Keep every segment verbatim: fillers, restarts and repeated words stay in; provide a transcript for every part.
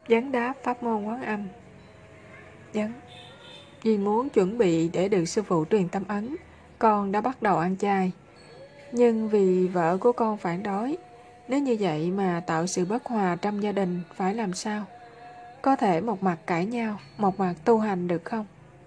Vấn đáp pháp môn Quán Âm. Vấn: vì muốn chuẩn bị để được sư phụ truyền tâm ấn, con đã bắt đầu ăn chay. Nhưng vì vợ của con phản đối, nếu như vậy mà tạo sự bất hòa trong gia đình phải làm sao? Có thể một mặt cãi nhau, một mặt tu hành được không?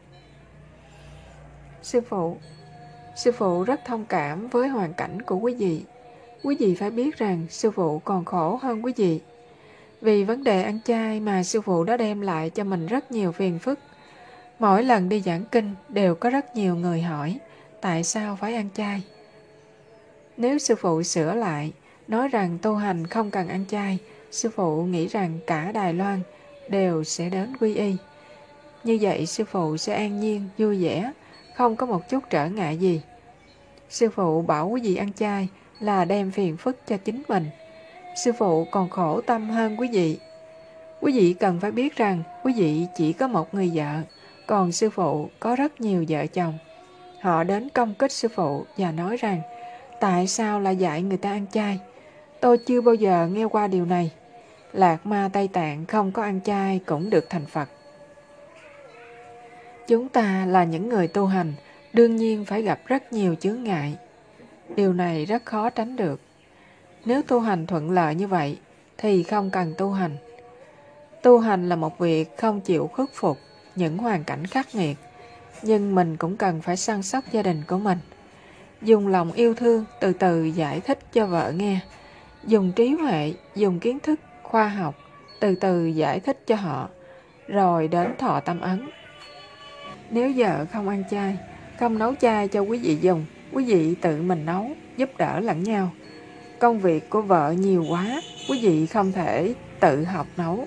Sư phụ, sư phụ rất thông cảm với hoàn cảnh của quý vị. Quý vị phải biết rằng sư phụ còn khổ hơn quý vị. Vì vấn đề ăn chay mà sư phụ đã đem lại cho mình rất nhiều phiền phức. Mỗi lần đi giảng kinh đều có rất nhiều người hỏi tại sao phải ăn chay. Nếu sư phụ sửa lại, nói rằng tu hành không cần ăn chay, sư phụ nghĩ rằng cả Đài Loan đều sẽ đến quy y. Như vậy sư phụ sẽ an nhiên, vui vẻ, không có một chút trở ngại gì. Sư phụ bảo quý vị ăn chay là đem phiền phức cho chính mình. Sư phụ còn khổ tâm hơn quý vị. Quý vị cần phải biết rằng quý vị chỉ có một người vợ, còn sư phụ có rất nhiều vợ chồng. Họ đến công kích sư phụ và nói rằng tại sao lại dạy người ta ăn chay? Tôi chưa bao giờ nghe qua điều này. Lạc Ma Tây Tạng không có ăn chay cũng được thành Phật. Chúng ta là những người tu hành, đương nhiên phải gặp rất nhiều chướng ngại. Điều này rất khó tránh được. Nếu tu hành thuận lợi như vậy, thì không cần tu hành. Tu hành là một việc không chịu khuất phục những hoàn cảnh khắc nghiệt, nhưng mình cũng cần phải săn sóc gia đình của mình. Dùng lòng yêu thương từ từ giải thích cho vợ nghe. Dùng trí huệ, dùng kiến thức, khoa học, từ từ giải thích cho họ, rồi đến thọ tâm ấn. Nếu vợ không ăn chay, không nấu chay cho quý vị dùng, quý vị tự mình nấu, giúp đỡ lẫn nhau. Công việc của vợ nhiều quá, quý vị không thể tự học nấu.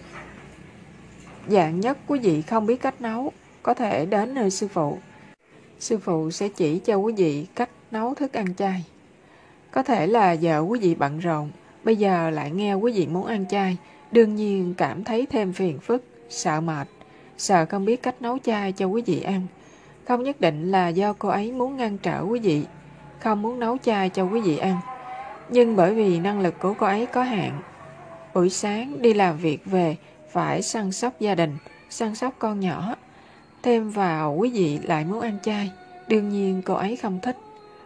Dạng nhất quý vị không biết cách nấu, có thể đến nơi sư phụ. Sư phụ sẽ chỉ cho quý vị cách nấu thức ăn chay. Có thể là vợ quý vị bận rộn, bây giờ lại nghe quý vị muốn ăn chay, đương nhiên cảm thấy thêm phiền phức, sợ mệt, sợ không biết cách nấu chay cho quý vị ăn. Không nhất định là do cô ấy muốn ngăn trở quý vị, không muốn nấu chay cho quý vị ăn. Nhưng bởi vì năng lực của cô ấy có hạn, buổi sáng đi làm việc về phải săn sóc gia đình, săn sóc con nhỏ. Thêm vào quý vị lại muốn ăn chay, đương nhiên cô ấy không thích.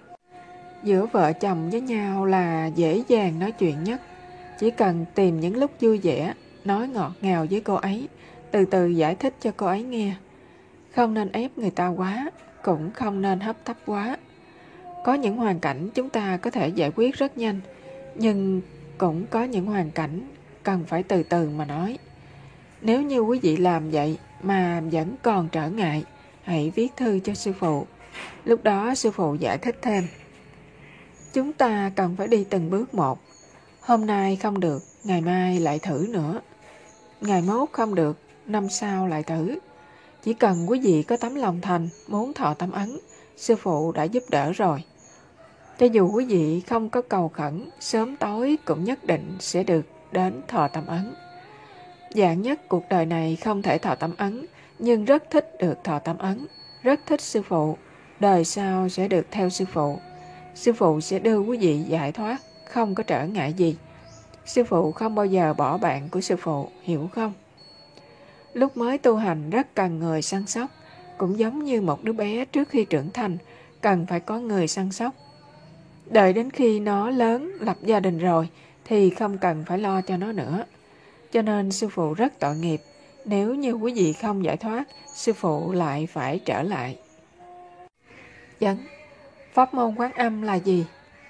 Giữa vợ chồng với nhau là dễ dàng nói chuyện nhất. Chỉ cần tìm những lúc vui vẻ, nói ngọt ngào với cô ấy, từ từ giải thích cho cô ấy nghe. Không nên ép người ta quá, cũng không nên hấp tấp quá. Có những hoàn cảnh chúng ta có thể giải quyết rất nhanh, nhưng cũng có những hoàn cảnh cần phải từ từ mà nói. Nếu như quý vị làm vậy mà vẫn còn trở ngại, hãy viết thư cho sư phụ. Lúc đó sư phụ giải thích thêm. Chúng ta cần phải đi từng bước một. Hôm nay không được, ngày mai lại thử nữa. Ngày mốt không được, năm sau lại thử. Chỉ cần quý vị có tấm lòng thành, muốn thọ tâm ấn, sư phụ đã giúp đỡ rồi. Cho dù quý vị không có cầu khẩn, sớm tối cũng nhất định sẽ được đến thọ tâm ấn. Dạng nhất cuộc đời này không thể thọ tâm ấn, nhưng rất thích được thọ tâm ấn, rất thích sư phụ, đời sau sẽ được theo sư phụ. Sư phụ sẽ đưa quý vị giải thoát, không có trở ngại gì. Sư phụ không bao giờ bỏ bạn của sư phụ, hiểu không? Lúc mới tu hành rất cần người săn sóc, cũng giống như một đứa bé trước khi trưởng thành, cần phải có người săn sóc. Đợi đến khi nó lớn, lập gia đình rồi, thì không cần phải lo cho nó nữa. Cho nên sư phụ rất tội nghiệp, nếu như quý vị không giải thoát, sư phụ lại phải trở lại. Vấn: pháp môn Quán Âm là gì?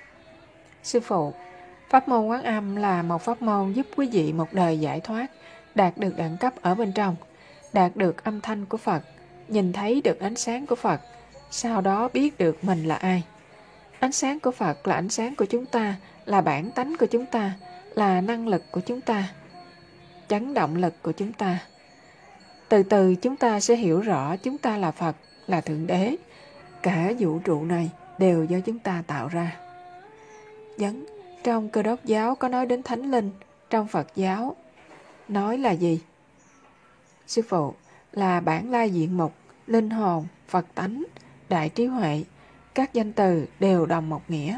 Sư phụ, pháp môn Quán Âm là một pháp môn giúp quý vị một đời giải thoát, đạt được đẳng cấp ở bên trong, đạt được âm thanh của Phật, nhìn thấy được ánh sáng của Phật, sau đó biết được mình là ai. Ánh sáng của Phật là ánh sáng của chúng ta, là bản tánh của chúng ta, là năng lực của chúng ta, chấn động lực của chúng ta. Từ từ chúng ta sẽ hiểu rõ chúng ta là Phật, là Thượng Đế. Cả vũ trụ này đều do chúng ta tạo ra. Vấn: trong Cơ Đốc giáo có nói đến Thánh Linh, trong Phật giáo nói là gì? Sư phụ, là bản lai diện mục, linh hồn, Phật tánh, đại trí huệ. Các danh từ đều đồng một nghĩa.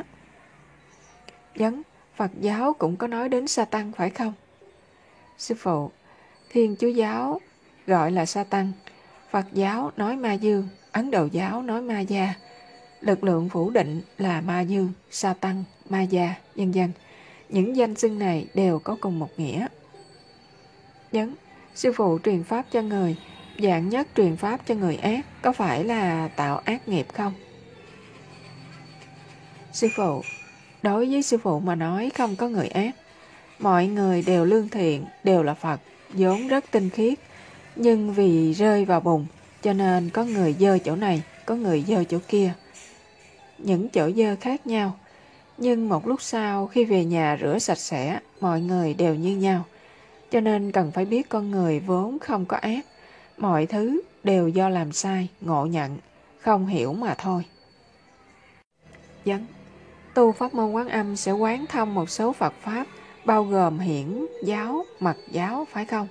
Vấn: Phật giáo cũng có nói đến Sa Tăng phải không? Sư phụ, Thiên Chúa giáo gọi là Satan, Phật giáo nói ma dương, Ấn Độ giáo nói ma gia. Lực lượng phủ định là ma dương, Satan, ma gia, vân vân. Những danh xưng này đều có cùng một nghĩa. Nhấn, sư phụ truyền pháp cho người, dạng nhất truyền pháp cho người ác, có phải là tạo ác nghiệp không? Sư phụ, đối với sư phụ mà nói không có người ác. Mọi người đều lương thiện, đều là Phật, vốn rất tinh khiết. Nhưng vì rơi vào bùn, cho nên có người dơ chỗ này, có người dơ chỗ kia. Những chỗ dơ khác nhau. Nhưng một lúc sau khi về nhà rửa sạch sẽ, mọi người đều như nhau. Cho nên cần phải biết con người vốn không có ác. Mọi thứ đều do làm sai, ngộ nhận, không hiểu mà thôi. Dẫn. Tu pháp môn Quán Âm sẽ quán thông một số Phật Pháp, bao gồm hiển giáo, mật giáo, phải không?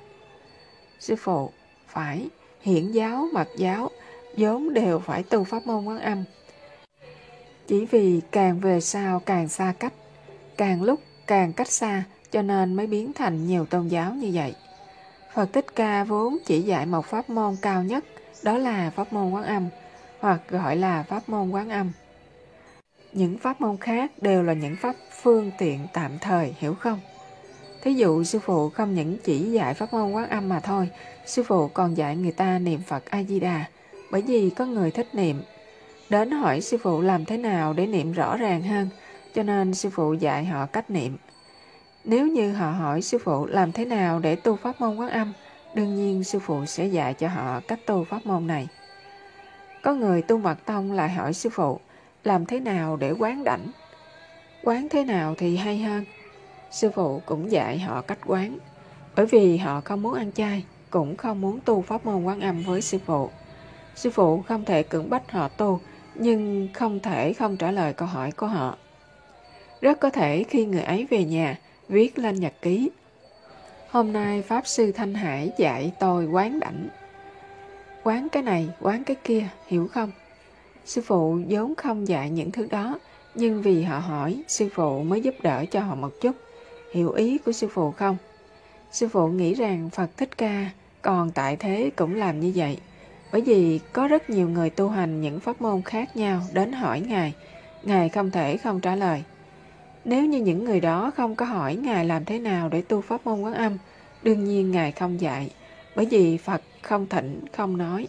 Sư phụ, phải. Hiển giáo, mật giáo, vốn đều phải tu pháp môn Quán Âm. Chỉ vì càng về sau càng xa cách, càng lúc càng cách xa, cho nên mới biến thành nhiều tôn giáo như vậy. Phật Thích Ca vốn chỉ dạy một pháp môn cao nhất, đó là pháp môn Quán Âm, hoặc gọi là pháp môn Quán Âm. Những pháp môn khác đều là những pháp phương tiện tạm thời, hiểu không? Thí dụ sư phụ không những chỉ dạy pháp môn Quán Âm mà thôi, sư phụ còn dạy người ta niệm Phật A-di-đà, bởi vì có người thích niệm. Đến hỏi sư phụ làm thế nào để niệm rõ ràng hơn, cho nên sư phụ dạy họ cách niệm. Nếu như họ hỏi sư phụ làm thế nào để tu pháp môn Quán Âm, đương nhiên sư phụ sẽ dạy cho họ cách tu pháp môn này. Có người tu mật tông lại hỏi sư phụ làm thế nào để quán đảnh. Quán thế nào thì hay hơn. Sư phụ cũng dạy họ cách quán, bởi vì họ không muốn ăn chay, cũng không muốn tu pháp môn Quán Âm với sư phụ. Sư phụ không thể cưỡng bách họ tu, nhưng không thể không trả lời câu hỏi của họ. Rất có thể khi người ấy về nhà, viết lên nhật ký: hôm nay Pháp Sư Thanh Hải dạy tôi quán đảnh. Quán cái này, quán cái kia, hiểu không? Sư phụ vốn không dạy những thứ đó, nhưng vì họ hỏi, sư phụ mới giúp đỡ cho họ một chút. Hiểu ý của sư phụ không? Sư phụ nghĩ rằng Phật Thích Ca còn tại thế cũng làm như vậy. Bởi vì có rất nhiều người tu hành những pháp môn khác nhau đến hỏi Ngài, Ngài không thể không trả lời. Nếu như những người đó không có hỏi Ngài làm thế nào để tu pháp môn Quán Âm, đương nhiên Ngài không dạy, bởi vì Phật không thỉnh, không nói.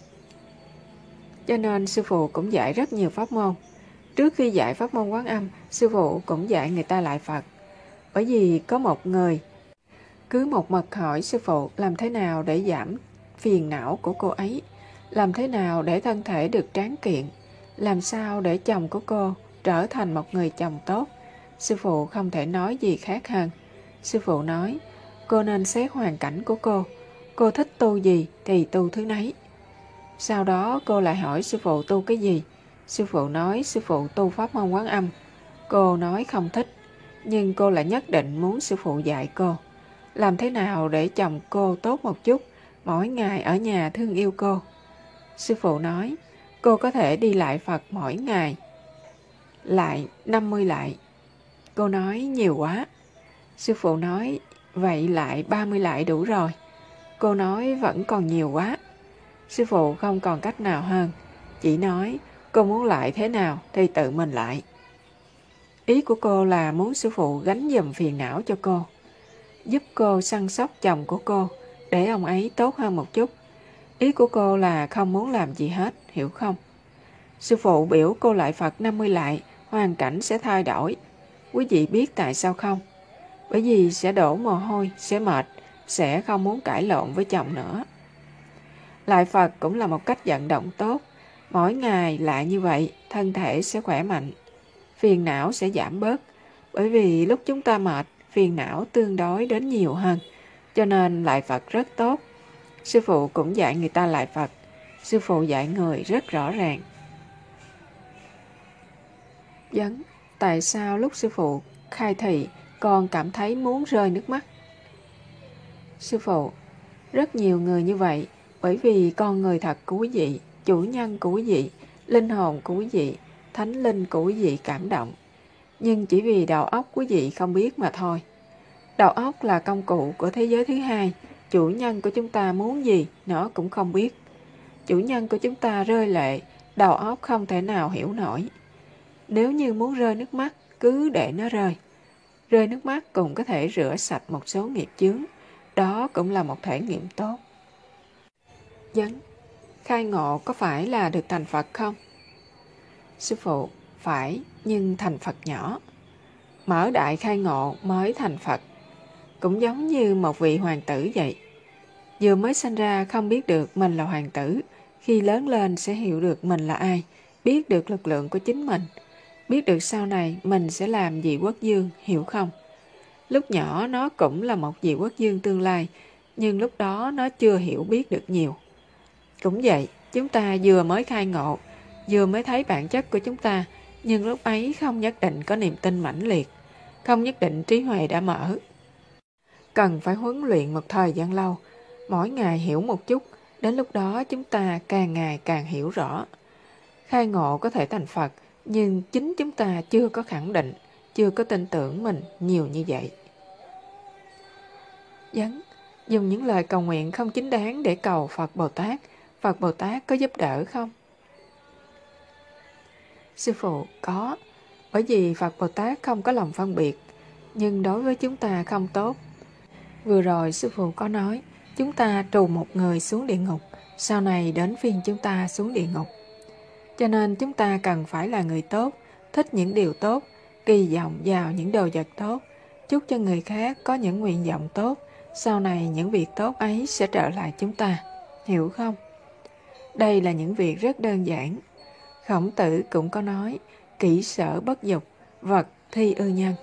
Cho nên sư phụ cũng dạy rất nhiều pháp môn. Trước khi dạy pháp môn Quán Âm, sư phụ cũng dạy người ta lại Phật. Bởi vì có một người cứ một mực hỏi sư phụ làm thế nào để giảm phiền não của cô ấy, làm thế nào để thân thể được tráng kiện, làm sao để chồng của cô trở thành một người chồng tốt. Sư phụ không thể nói gì khác hơn. Sư phụ nói, cô nên xét hoàn cảnh của cô, cô thích tu gì thì tu thứ nấy. Sau đó cô lại hỏi sư phụ tu cái gì. Sư phụ nói sư phụ tu pháp môn Quán Âm. Cô nói không thích, nhưng cô lại nhất định muốn sư phụ dạy cô làm thế nào để chồng cô tốt một chút, mỗi ngày ở nhà thương yêu cô. Sư phụ nói, cô có thể đi lại Phật mỗi ngày, lại năm mươi lại. Cô nói nhiều quá. Sư phụ nói, vậy lại ba mươi lại đủ rồi. Cô nói vẫn còn nhiều quá. Sư phụ không còn cách nào hơn, chỉ nói, cô muốn lại thế nào thì tự mình lại. Ý của cô là muốn sư phụ gánh giùm phiền não cho cô, giúp cô săn sóc chồng của cô, để ông ấy tốt hơn một chút. Ý của cô là không muốn làm gì hết, hiểu không? Sư phụ biểu cô lại Phật năm mươi lại, hoàn cảnh sẽ thay đổi. Quý vị biết tại sao không? Bởi vì sẽ đổ mồ hôi, sẽ mệt, sẽ không muốn cãi lộn với chồng nữa. Lại Phật cũng là một cách vận động tốt. Mỗi ngày lại như vậy, thân thể sẽ khỏe mạnh, phiền não sẽ giảm bớt. Bởi vì lúc chúng ta mệt, phiền não tương đối đến nhiều hơn. Cho nên lại Phật rất tốt. Sư phụ cũng dạy người ta lại Phật. Sư phụ dạy người rất rõ ràng. Vấn, tại sao lúc sư phụ khai thị con cảm thấy muốn rơi nước mắt? Sư phụ, rất nhiều người như vậy, bởi vì con người thật của quý vị, chủ nhân của quý vị, linh hồn của quý vị, thánh linh của quý vị cảm động. Nhưng chỉ vì đầu óc quý vị không biết mà thôi. Đầu óc là công cụ của thế giới thứ hai, chủ nhân của chúng ta muốn gì nó cũng không biết. Chủ nhân của chúng ta rơi lệ, đầu óc không thể nào hiểu nổi. Nếu như muốn rơi nước mắt, cứ để nó rơi. Rơi nước mắt cũng có thể rửa sạch một số nghiệp chướng. Đó cũng là một thể nghiệm tốt. Vấn: khai ngộ có phải là được thành Phật không? Sư phụ: phải, nhưng thành Phật nhỏ. Mở đại khai ngộ mới thành Phật. Cũng giống như một vị hoàng tử vậy. Vừa mới sinh ra không biết được mình là hoàng tử, khi lớn lên sẽ hiểu được mình là ai, biết được lực lượng của chính mình, biết được sau này mình sẽ làm gì quốc dương, hiểu không? Lúc nhỏ nó cũng là một vị quốc dương tương lai, nhưng lúc đó nó chưa hiểu biết được nhiều. Cũng vậy, chúng ta vừa mới khai ngộ, vừa mới thấy bản chất của chúng ta, nhưng lúc ấy không nhất định có niềm tin mãnh liệt, không nhất định trí huệ đã mở. Cần phải huấn luyện một thời gian lâu, mỗi ngày hiểu một chút, đến lúc đó chúng ta càng ngày càng hiểu rõ. Khai ngộ có thể thành Phật, nhưng chính chúng ta chưa có khẳng định, chưa có tin tưởng mình nhiều như vậy. Vấn: dùng những lời cầu nguyện không chính đáng để cầu Phật Bồ Tát, Phật Bồ Tát có giúp đỡ không? Sư phụ: có, bởi vì Phật Bồ Tát không có lòng phân biệt, nhưng đối với chúng ta không tốt. Vừa rồi sư phụ có nói, chúng ta trù một người xuống địa ngục, sau này đến phiên chúng ta xuống địa ngục. Cho nên chúng ta cần phải là người tốt, thích những điều tốt, kỳ vọng vào những đồ vật tốt, chúc cho người khác có những nguyện vọng tốt, sau này những việc tốt ấy sẽ trở lại chúng ta, hiểu không? Đây là những việc rất đơn giản. Khổng Tử cũng có nói, kỹ sở bất dục, vật thi ư nhân.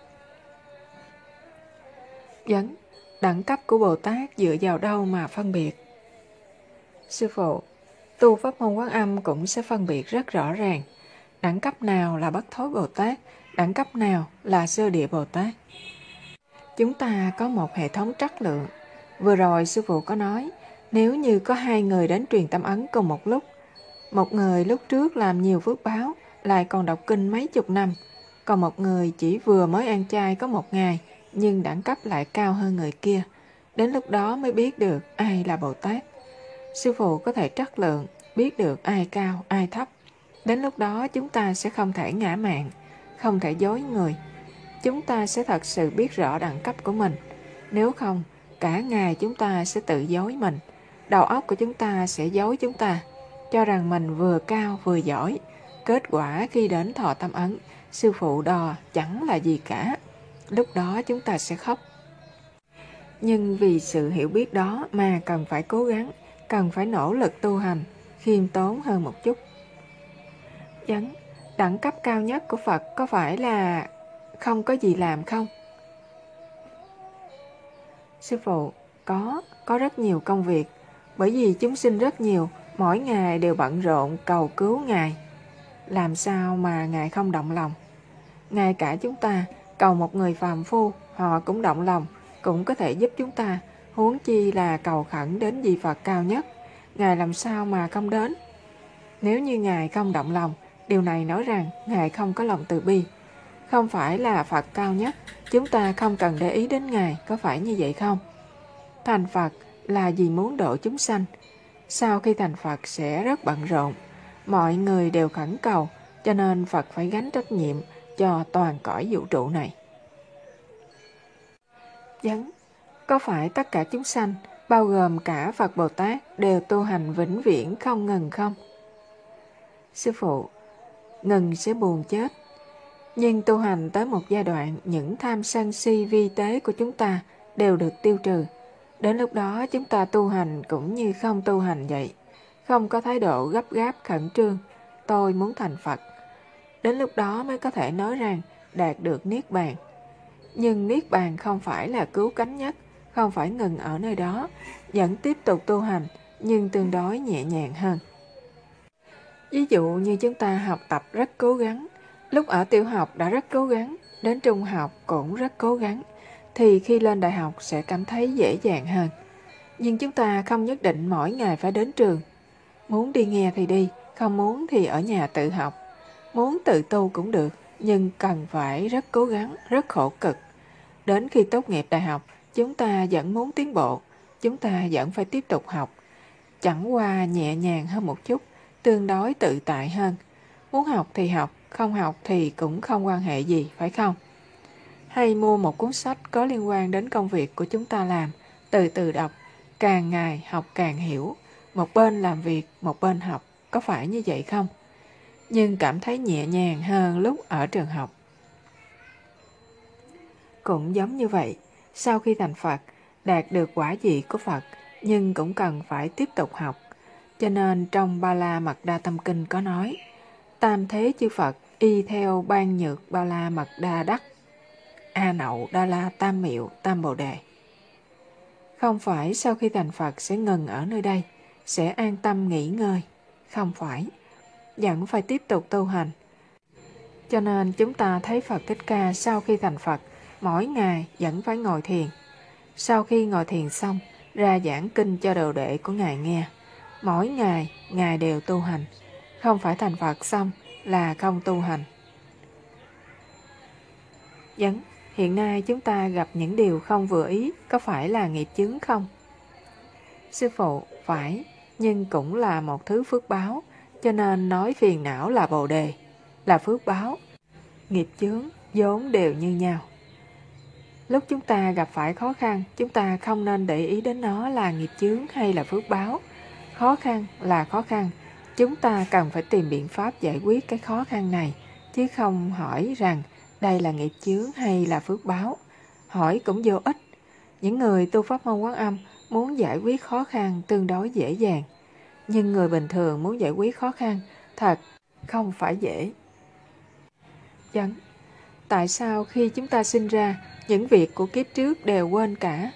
Vấn: đẳng cấp của Bồ Tát dựa vào đâu mà phân biệt? Sư phụ: tu pháp môn Quán Âm cũng sẽ phân biệt rất rõ ràng. Đẳng cấp nào là Bất Thối Bồ Tát, đẳng cấp nào là Sơ Địa Bồ Tát. Chúng ta có một hệ thống trắc lượng. Vừa rồi sư phụ có nói, nếu như có hai người đến truyền tâm ấn cùng một lúc, một người lúc trước làm nhiều phước báo, lại còn đọc kinh mấy chục năm, còn một người chỉ vừa mới ăn chay có một ngày, nhưng đẳng cấp lại cao hơn người kia. Đến lúc đó mới biết được ai là Bồ Tát. Sư phụ có thể trắc lượng, biết được ai cao, ai thấp. Đến lúc đó chúng ta sẽ không thể ngã mạn, không thể dối người. Chúng ta sẽ thật sự biết rõ đẳng cấp của mình. Nếu không, cả ngày chúng ta sẽ tự dối mình. Đầu óc của chúng ta sẽ dối chúng ta, cho rằng mình vừa cao vừa giỏi. Kết quả khi đến thọ tâm ấn, sư phụ đò chẳng là gì cả. Lúc đó chúng ta sẽ khóc. Nhưng vì sự hiểu biết đó mà cần phải cố gắng, cần phải nỗ lực tu hành, khiêm tốn hơn một chút. Vấn: đẳng cấp cao nhất của Phật có phải là không có gì làm không? Sư phụ: có, có rất nhiều công việc, bởi vì chúng sinh rất nhiều, mỗi ngày đều bận rộn cầu cứu Ngài. Làm sao mà Ngài không động lòng? Ngay cả chúng ta cầu một người phàm phu, họ cũng động lòng, cũng có thể giúp chúng ta, huống chi là cầu khẩn đến vị Phật cao nhất. Ngài làm sao mà không đến? Nếu như Ngài không động lòng, điều này nói rằng Ngài không có lòng từ bi. Không phải là Phật cao nhất, chúng ta không cần để ý đến Ngài, có phải như vậy không? Thành Phật là vì muốn độ chúng sanh. Sau khi thành Phật sẽ rất bận rộn, mọi người đều khẩn cầu, cho nên Phật phải gánh trách nhiệm cho toàn cõi vũ trụ này. Vấn: có phải tất cả chúng sanh, bao gồm cả Phật Bồ Tát, đều tu hành vĩnh viễn không ngừng không? Sư phụ: ngừng sẽ buồn chết. Nhưng tu hành tới một giai đoạn, những tham sân si vi tế của chúng ta đều được tiêu trừ. Đến lúc đó chúng ta tu hành cũng như không tu hành vậy, không có thái độ gấp gáp khẩn trương, tôi muốn thành Phật. Đến lúc đó mới có thể nói rằng đạt được Niết Bàn. Nhưng Niết Bàn không phải là cứu cánh nhất, không phải ngừng ở nơi đó, vẫn tiếp tục tu hành, nhưng tương đối nhẹ nhàng hơn. Ví dụ như chúng ta học tập rất cố gắng, lúc ở tiểu học đã rất cố gắng, đến trung học cũng rất cố gắng, thì khi lên đại học sẽ cảm thấy dễ dàng hơn. Nhưng chúng ta không nhất định mỗi ngày phải đến trường. Muốn đi nghe thì đi, không muốn thì ở nhà tự học. Muốn tự tu cũng được, nhưng cần phải rất cố gắng, rất khổ cực. Đến khi tốt nghiệp đại học, chúng ta vẫn muốn tiến bộ, chúng ta vẫn phải tiếp tục học. Chẳng qua nhẹ nhàng hơn một chút, tương đối tự tại hơn. Muốn học thì học, không học thì cũng không quan hệ gì, phải không? Hay mua một cuốn sách có liên quan đến công việc của chúng ta làm, từ từ đọc, càng ngày học càng hiểu, một bên làm việc, một bên học, có phải như vậy không? Nhưng cảm thấy nhẹ nhàng hơn lúc ở trường học. Cũng giống như vậy, sau khi thành Phật, đạt được quả vị của Phật, nhưng cũng cần phải tiếp tục học. Cho nên trong Ba La Mật Đa Tâm Kinh có nói, tam thế chư Phật y theo ban nhược Ba La Mật Đa Đắc, A Nậu Đa La Tam Miệu Tam Bồ Đề. Không phải sau khi thành Phật sẽ ngừng ở nơi đây, sẽ an tâm nghỉ ngơi. Không phải, vẫn phải tiếp tục tu hành. Cho nên chúng ta thấy Phật Thích Ca sau khi thành Phật, mỗi ngày vẫn phải ngồi thiền. Sau khi ngồi thiền xong, ra giảng kinh cho đồ đệ của Ngài nghe. Mỗi ngày, Ngài đều tu hành. Không phải thành Phật xong là không tu hành. Vẫn, hiện nay chúng ta gặp những điều không vừa ý, có phải là nghiệp chướng không? Sư phụ, phải, nhưng cũng là một thứ phước báo, cho nên nói phiền não là bồ đề, là phước báo. Nghiệp chướng vốn đều như nhau. Lúc chúng ta gặp phải khó khăn, chúng ta không nên để ý đến nó là nghiệp chướng hay là phước báo. Khó khăn là khó khăn, chúng ta cần phải tìm biện pháp giải quyết cái khó khăn này, chứ không hỏi rằng đây là nghiệp chướng hay là phước báo. Hỏi cũng vô ích. Những người tu pháp môn Quán Âm muốn giải quyết khó khăn tương đối dễ dàng, nhưng người bình thường muốn giải quyết khó khăn thật không phải dễ. Chẳng, tại sao khi chúng ta sinh ra, những việc của kiếp trước đều quên cả?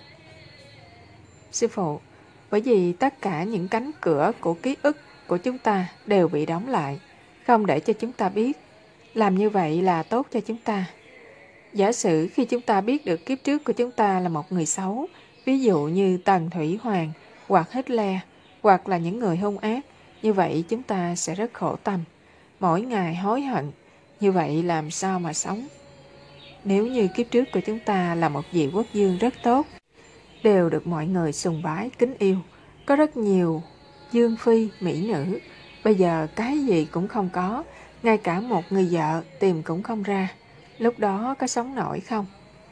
Sư phụ, bởi vì tất cả những cánh cửa của ký ức của chúng ta đều bị đóng lại, không để cho chúng ta biết. Làm như vậy là tốt cho chúng ta. Giả sử khi chúng ta biết được kiếp trước của chúng ta là một người xấu, ví dụ như Tần Thủy Hoàng, hoặc Hitler, hoặc là những người hung ác, như vậy chúng ta sẽ rất khổ tâm, mỗi ngày hối hận. Như vậy làm sao mà sống? Nếu như kiếp trước của chúng ta là một vị quốc vương rất tốt, đều được mọi người sùng bái, kính yêu, có rất nhiều dương phi, mỹ nữ, bây giờ cái gì cũng không có, ngay cả một người vợ tìm cũng không ra, lúc đó có sống nổi không?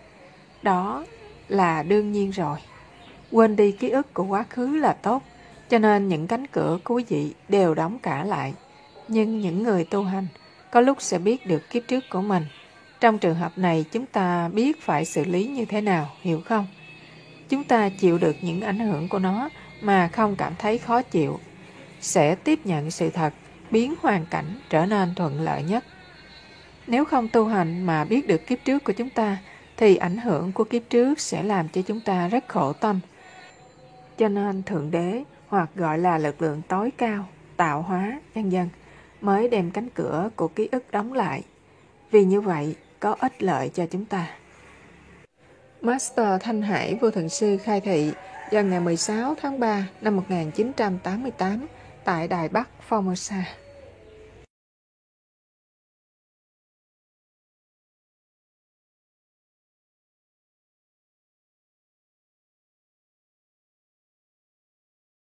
Đó là đương nhiên rồi. Quên đi ký ức của quá khứ là tốt, cho nên những cánh cửa của quý vị đều đóng cả lại. Nhưng những người tu hành có lúc sẽ biết được kiếp trước của mình. Trong trường hợp này chúng ta biết phải xử lý như thế nào, hiểu không? Chúng ta chịu được những ảnh hưởng của nó mà không cảm thấy khó chịu, sẽ tiếp nhận sự thật, biến hoàn cảnh trở nên thuận lợi nhất. Nếu không tu hành mà biết được kiếp trước của chúng ta, thì ảnh hưởng của kiếp trước sẽ làm cho chúng ta rất khổ tâm. Cho nên Thượng Đế, hoặc gọi là lực lượng tối cao, tạo hóa, vân vân, mới đem cánh cửa của ký ức đóng lại. Vì như vậy, có ích lợi cho chúng ta. Master Thanh Hải Vô Thượng Sư khai thị vào ngày mười sáu tháng ba năm một nghìn chín trăm tám mươi tám tại Đài Bắc, Formosa.